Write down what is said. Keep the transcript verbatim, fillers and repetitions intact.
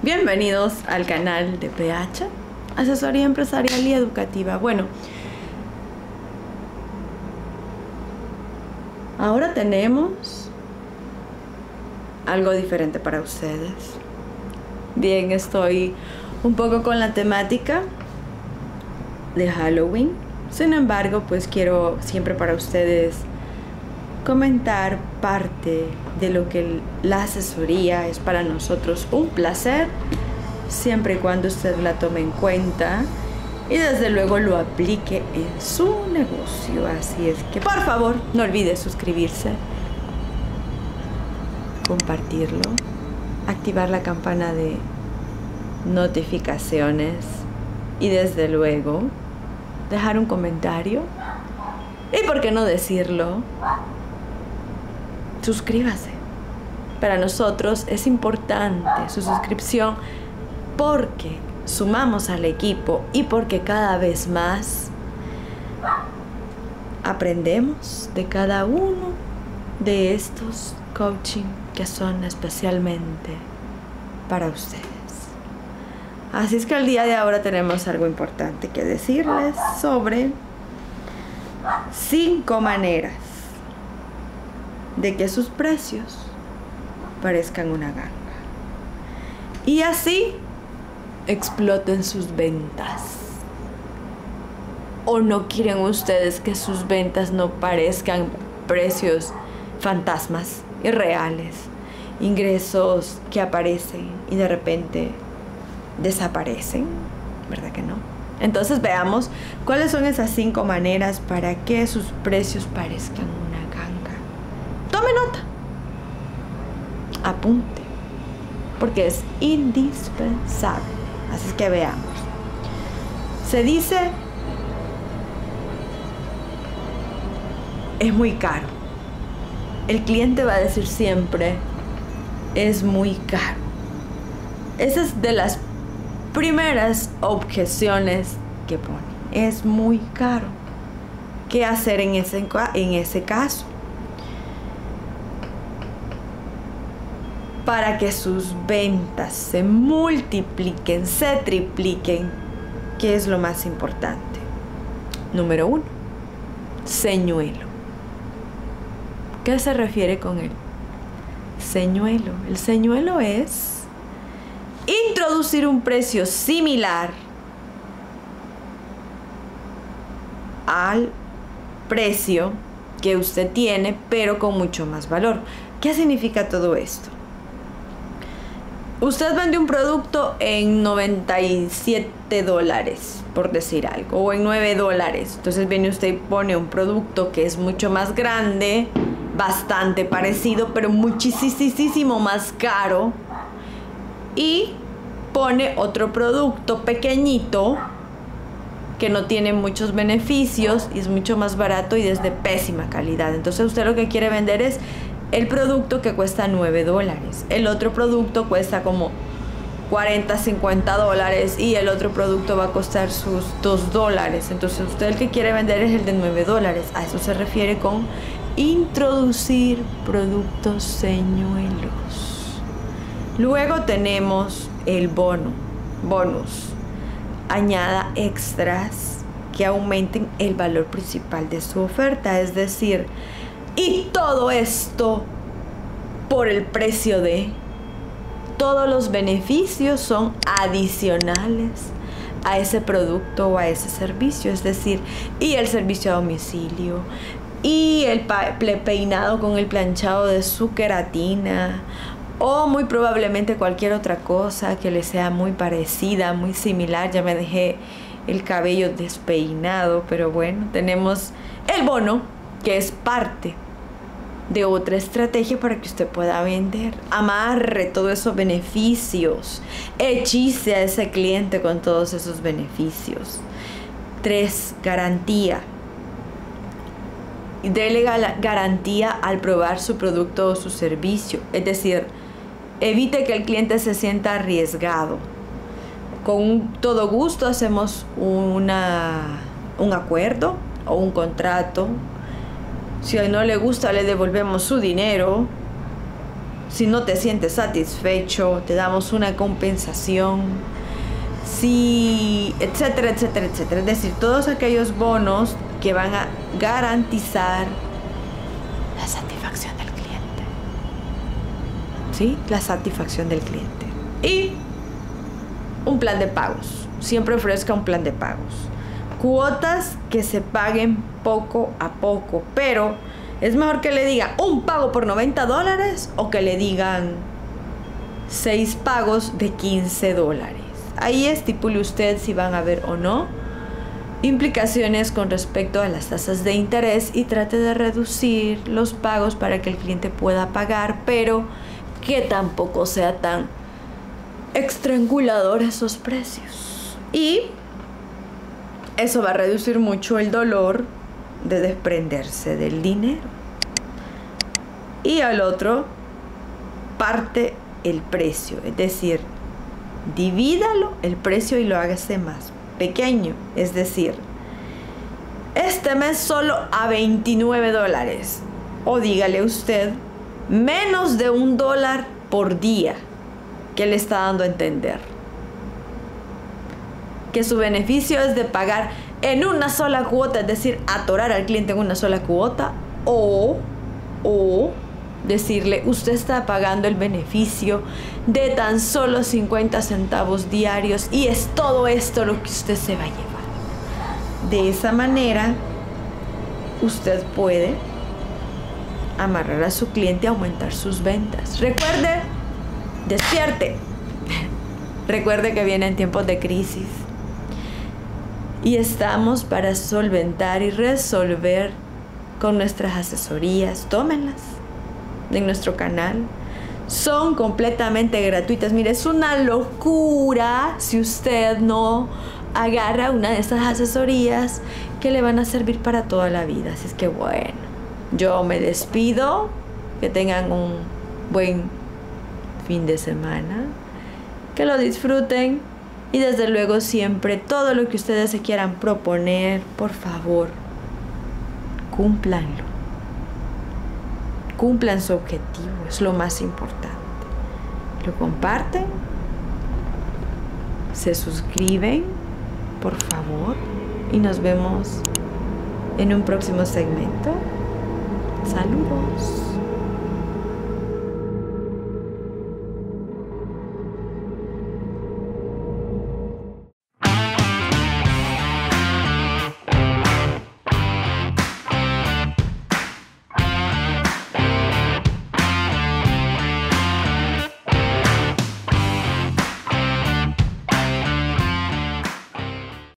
Bienvenidos al canal de P H, Asesoría Empresarial y Educativa. Bueno, ahora tenemos algo diferente para ustedes. Bien, estoy un poco con la temática de Halloween. Sin embargo, pues quiero siempre para ustedes comentar parte de lo que la asesoría es para nosotros un placer, siempre y cuando usted la tome en cuenta y desde luego lo aplique en su negocio. Así es que por favor no olvide suscribirse, compartirlo, activar la campana de notificaciones y desde luego dejar un comentario y por qué no decirlo, suscríbase. Para nosotros es importante su suscripción porque sumamos al equipo y porque cada vez más aprendemos de cada uno de estos coaching que son especialmente para ustedes. Así es que el día de ahora tenemos algo importante que decirles sobre cinco maneras de que sus precios parezcan una ganga y así exploten sus ventas. ¿O no quieren ustedes que sus ventas no parezcan precios fantasmas, irreales, ingresos que aparecen y de repente desaparecen? ¿Verdad que no? Entonces veamos cuáles son esas cinco maneras para que sus precios parezcan una ganga. Tome nota, apunte, porque es indispensable. Así es que veamos. Se dice, es muy caro. El cliente va a decir siempre, es muy caro. Esa es de las primeras objeciones que pone. Es muy caro. ¿Qué hacer en ese, en ese caso? Para que sus ventas se multipliquen, se tripliquen, ¿qué es lo más importante? Número uno, señuelo. ¿Qué se refiere con él? Señuelo. El señuelo es introducir un precio similar al precio que usted tiene, pero con mucho más valor. ¿Qué significa todo esto? Usted vende un producto en noventa y siete dólares, por decir algo, o en nueve dólares. Entonces viene usted y pone un producto que es mucho más grande, bastante parecido, pero muchísimo más caro. Y pone otro producto pequeñito que no tiene muchos beneficios y es mucho más barato y es de pésima calidad. Entonces usted lo que quiere vender es el producto que cuesta nueve dólares. El otro producto cuesta como cuarenta, cincuenta dólares y el otro producto va a costar sus dos dólares. Entonces usted el que quiere vender es el de nueve dólares. A eso se refiere con introducir productos señuelos. Luego tenemos el bono, bonus. Añada extras que aumenten el valor principal de su oferta. Es decir, y todo esto por el precio de... Todos los beneficios son adicionales a ese producto o a ese servicio. Es decir, y el servicio a domicilio, y el peinado con el planchado de su queratina, o muy probablemente cualquier otra cosa que le sea muy parecida, muy similar. Ya me dejé el cabello despeinado, pero bueno, tenemos el bono, que es parte de otra estrategia para que usted pueda vender. Amarre todos esos beneficios, hechice a ese cliente con todos esos beneficios. Tres, garantía. Dele garantía al probar su producto o su servicio. Es decir, evite que el cliente se sienta arriesgado. Con todo gusto hacemos una, un acuerdo o un contrato. Si no le gusta, le devolvemos su dinero. Si no te sientes satisfecho, te damos una compensación. Si, etcétera, etcétera, etcétera. Es decir, todos aquellos bonos que van a garantizar la satisfacción del cliente. ¿Sí? La satisfacción del cliente. Y un plan de pagos. Siempre ofrezca un plan de pagos. Cuotas que se paguen poco a poco. Pero es mejor que le diga un pago por noventa dólares o que le digan seis pagos de quince dólares. Ahí estipule usted si van a haber o no implicaciones con respecto a las tasas de interés y trate de reducir los pagos para que el cliente pueda pagar, pero que tampoco sea tan estrangulador esos precios. Y eso va a reducir mucho el dolor de desprenderse del dinero. Y al otro, parte el precio, es decir, divídalo el precio y lo hágase más pequeño. Es decir, este mes solo a veintinueve dólares. O dígale usted, menos de un dólar por día. ¿Qué le está dando a entender? Que su beneficio es de pagar en una sola cuota, es decir, atorar al cliente en una sola cuota, o, o decirle, usted está pagando el beneficio de tan solo cincuenta centavos diarios y es todo esto lo que usted se va a llevar. De esa manera, usted puede amarrar a su cliente y aumentar sus ventas. Recuerde, despierte. Recuerde que vienen tiempos de crisis. Y estamos para solventar y resolver con nuestras asesorías. Tómenlas en nuestro canal. Son completamente gratuitas. Mire, es una locura si usted no agarra una de estas asesorías que le van a servir para toda la vida. Así es que bueno, yo me despido. Que tengan un buen fin de semana. Que lo disfruten. Y desde luego siempre todo lo que ustedes se quieran proponer, por favor, cúmplanlo. Cumplan su objetivo, es lo más importante. Lo comparten, se suscriben, por favor, y nos vemos en un próximo segmento. Saludos.